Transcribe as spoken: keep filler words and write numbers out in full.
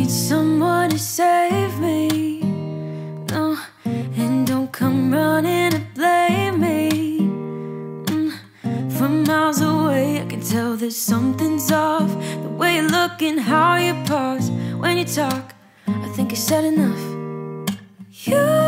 need someone to save me. No, and don't come running to blame me. mm. From miles away I can tell that something's off. The way you look and how you pause when you talk, I think I said enough. You